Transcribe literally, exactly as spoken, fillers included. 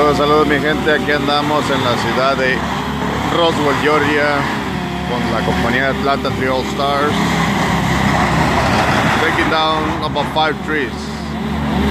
Saludos, saludos mi gente, aquí andamos en la ciudad de Roswell, Georgia, con la compañía Atlanta Tree All Stars, taking down about five trees.